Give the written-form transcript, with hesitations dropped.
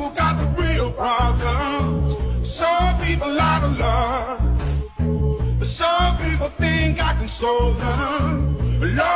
people got the real problems. Some people out of love. Some people think I can solve them. Lord,